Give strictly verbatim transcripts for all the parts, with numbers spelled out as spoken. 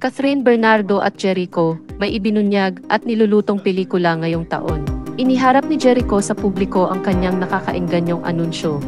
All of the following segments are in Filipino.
Kathryn Bernardo at Jericho, may ibinunyag at nilulutong pelikula ngayong taon. Iniharap ni Jericho sa publiko ang kanyang nakakaengganyong anunsyo.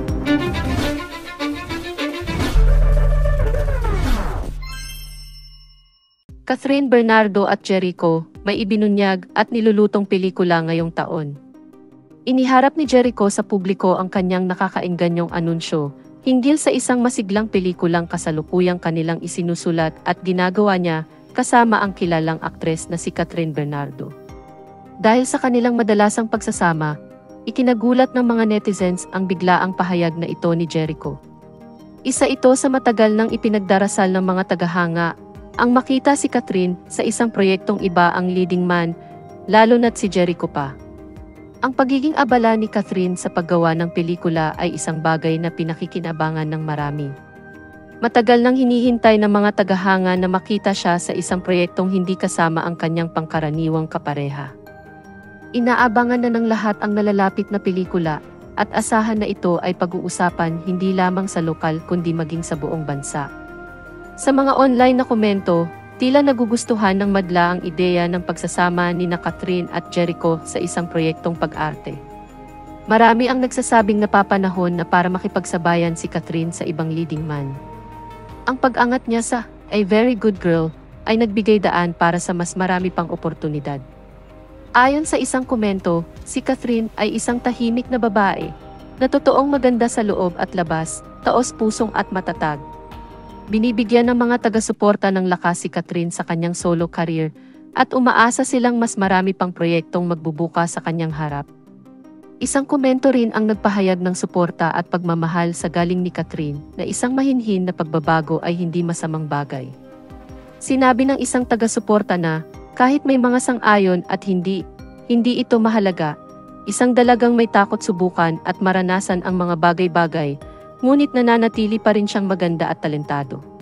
Kathryn Bernardo at Jericho, may ibinunyag at nilulutong pelikula ngayong taon. Iniharap ni Jericho sa publiko ang kanyang nakakaengganyong anunsyo hinggil sa isang masiglang pelikulang kasalukuyang kanilang isinusulat at ginagawa niya kasama ang kilalang aktres na si Kathryn Bernardo. Dahil sa kanilang madalasang pagsasama, ikinagulat ng mga netizens ang biglaang pahayag na ito ni Jericho. Isa ito sa matagal nang ipinagdarasal ng mga tagahanga ang makita si Kathryn sa isang proyektong iba ang leading man, lalo na't si Jericho pa. Ang pagiging abala ni Kathryn sa paggawa ng pelikula ay isang bagay na pinakikinabangan ng marami. Matagal nang hinihintay ng mga tagahanga na makita siya sa isang proyektong hindi kasama ang kanyang pangkaraniwang kapareha. Inaabangan na ng lahat ang nalalapit na pelikula at asahan na ito ay pag-uusapan hindi lamang sa lokal kundi maging sa buong bansa. Sa mga online na komento, tila nagugustuhan ng madla ang ideya ng pagsasama ni na Kathryn at Jericho sa isang proyektong pag-arte. Marami ang nagsasabing napapanahon na para makipagsabayan si Kathryn sa ibang leading man. Ang pag-angat niya sa "A Very Good Girl" ay nagbigay daan para sa mas marami pang oportunidad. Ayon sa isang komento, si Kathryn ay isang tahimik na babae na totoong maganda sa loob at labas, taos-pusong at matatag. Binibigyan ng mga taga-suporta ng lakas si Kathryn sa kanyang solo career at umaasa silang mas marami pang proyektong magbubuka sa kanyang harap. Isang komento rin ang nagpahayag ng suporta at pagmamahal sa galing ni Kathryn na isang mahinhin na pagbabago ay hindi masamang bagay. Sinabi ng isang taga-suporta na kahit may mga sang-ayon at hindi, hindi ito mahalaga, isang dalagang may takot subukan at maranasan ang mga bagay-bagay, ngunit nananatili pa rin siyang maganda at talentado.